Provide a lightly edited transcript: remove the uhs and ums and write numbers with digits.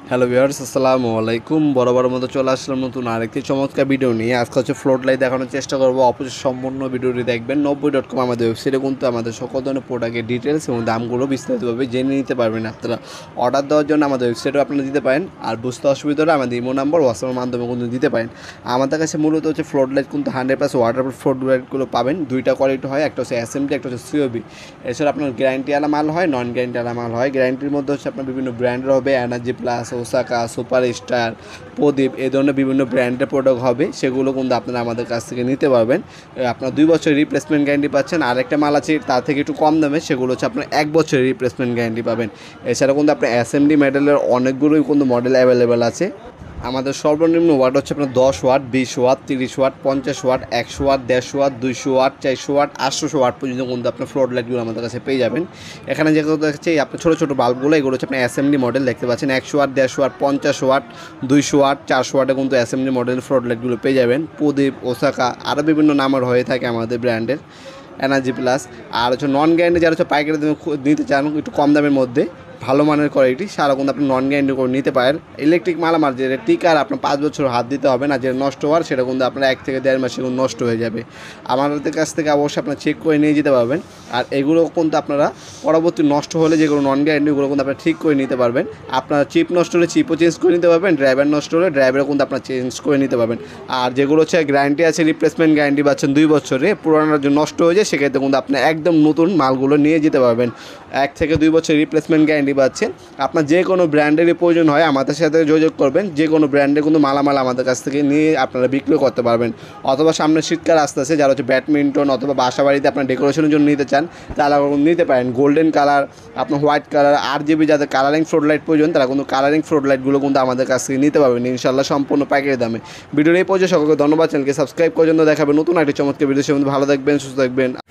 Hello viewers, আসসালামু আলাইকুম। বরাবর মতো চলে আসলাম নতুন আরেকটি চমৎকার ভিডিও নিয়ে। আজকে হচ্ছে ফ্লোট লাইট দেখানোর চেষ্টা করবো। অবশ্যই সম্পূর্ণ ভিডিওটি দেখবেন। 90.com আমাদের ওয়েবসাইটে কিন্তু আমাদের সকল ধরনের প্রোডাক্টের ডিটেলস এবং দামগুলো বিস্তারিতভাবে জেনে নিতে পারবেন। আপনারা অর্ডার দেওয়ার জন্য আমাদের ওয়েবসাইটেও আপনারা দিতে পারেন। আর বুঝতে অসুবিধা হলে আমাদের ইমো নাম্বার হোয়াটসঅ্যাপের মাধ্যমে কিন্তু দিতে পারেন। আমাদের কাছে মূলত হচ্ছে ফ্লোট লাইট কিন্তু 100% ওয়াটারপ্রুফ ফ্লোট লাইটগুলো পাবেন। দুইটা কোয়ালিটি হয়, একটা হচ্ছে এস.এম.ডি, একটা হচ্ছে সিওবি। এছাড়া আপনার গ্যারান্টি আলা মাল হয়, নন গ্যারান্টি আলা মাল হয়। গ্যারান্টির মধ্যে হচ্ছে আপনার বিভিন্ন ব্র্যান্ডের হবে, energy plus, Osaka, super star, Pradeep, এই ধরনের বিভিন্ন ব্র্যান্ডের প্রোডাক্ট হবে। সেগুলো কিন্তু আপনারা আমাদের কাছ থেকে নিতে পারবেন। আপনার 2 বছরের রিপ্লেসমেন্ট গ্যারান্টি পাচ্ছেন। আর একটা মাল আছে তার থেকে একটু কম দামে, সেগুলো হচ্ছে আপনার 1 বছরের রিপ্লেসমেন্ট গ্যারান্টি পাবেন। এছাড়া কিন্তু আপনার এস.এম.ডি মডেলের অনেকগুলোই কিন্তু মডেল অ্যাভেলেবেল আছে। আমাদের সর্বনিম্ন ওয়াট হচ্ছে আপনার 10 watt, 20 watt, 30 watt, 50 watt, 100 watt, 150 watt, 200 watt, 400 watt, 800 watt পর্যন্ত কিন্তু আপনার ফ্লোট লাইটগুলো আমাদের কাছে পেয়ে যাবেন। এখানে যেগুলো দেখছি আপনার ছোটো ছোটো বাল্বগুলো, এগুলো হচ্ছে আপনার এস.এম.ডি মডেল দেখতে পাচ্ছেন। 100 ওয়াট, 150 ওয়াট, 50 ওয়াট, 200 ওয়াট, 400 ওয়াটে কিন্তু এস.এম.ডি মডেলের ফ্লোট লাইটগুলো পেয়ে যাবেন। প্রদীপ, ওসাকা, আরও বিভিন্ন নামের হয়ে থাকে আমাদের ব্র্যান্ডের। এনার্জি প্লাস আর হচ্ছে নন গ্যারান্টি, যারা হচ্ছে পাইকারি নিতে চান একটু কম দামের মধ্যে, ভালো মানের কোয়ালিটি, সারা কিন্তু আপনি নন গ্যারান্টি করে নিতে পারেন। ইলেকট্রিক মালামাল যেটা টিকার আপনার 5 বছর হাত দিতে হবে না, যেটা নষ্ট হওয়ার সেটা কিন্তু আপনার 1 থেকে 1.5 মাসে কিন্তু নষ্ট হয়ে যাবে। আমাদের কাছ থেকে অবশ্যই আপনার চেক করে নিয়ে যেতে পারবেন। আর এগুলো কিন্তু আপনারা পরবর্তী নষ্ট হলে যেগুলো নন গ্যারান্টি, ওগুলো কিন্তু আপনারা ঠিক করে নিতে পারবেন। আপনার চিপ নষ্ট হলে চিপও চেঞ্জ করে নিতে পারবেন, ড্রাইভার নষ্ট হলে ড্রাইভারও কিন্তু আপনার চেঞ্জ করে নিতে পারবেন। আর যেগুলো হচ্ছে গ্যারান্টি আছে, রিপ্লেসমেন্ট গ্যারান্টি পাচ্ছেন 2 বছরে, পুরানো যদি নষ্ট হয়ে যায় সেক্ষেত্রে কিন্তু আপনি একদম নতুন মালগুলো নিয়ে যেতে পারবেন। 1 থেকে 2 বছর রিপ্লেসমেন্ট গ্যারান্টি পাচ্ছেন। আপনার যে কোনো ব্র্যান্ডেরই প্রয়োজন হয় আমাদের সাথে যোগাযোগ করবেন। যে কোনো ব্র্যান্ডের কিন্তু মালামাল আমাদের কাছ থেকে নিয়ে আপনারা বিক্রি করতে পারবেন। অথবা সামনে শীতকাল আসতে আসে, যারা হচ্ছে ব্যাডমিন্টন অথবা বাসা বাড়িতে আপনার ডেকোরেশনের জন্য নিতে চান, তারা নিতে পারেন। গোল্ডেন কালার, আপনার হোয়াইট কালার, RGB যাদের কালারিং ফ্লোট লাইট প্রয়োজন, তারা কিন্তু কালারিং ফ্লোট লাইটগুলো কিন্তু আমাদের কাছ থেকে নিতে পারবেন ইনশাল্লাহ, সম্পূর্ণ পাইকারি দামে। ভিডিওর এই পর্যায়ে সকলকে ধন্যবাদ। চ্যানেলকে সাবস্ক্রাইব করার জন্য। দেখাবেন নতুন একটি চমৎকার ভিডিও। সে ভালো থাকবেন, সুস্থ থাকবেন।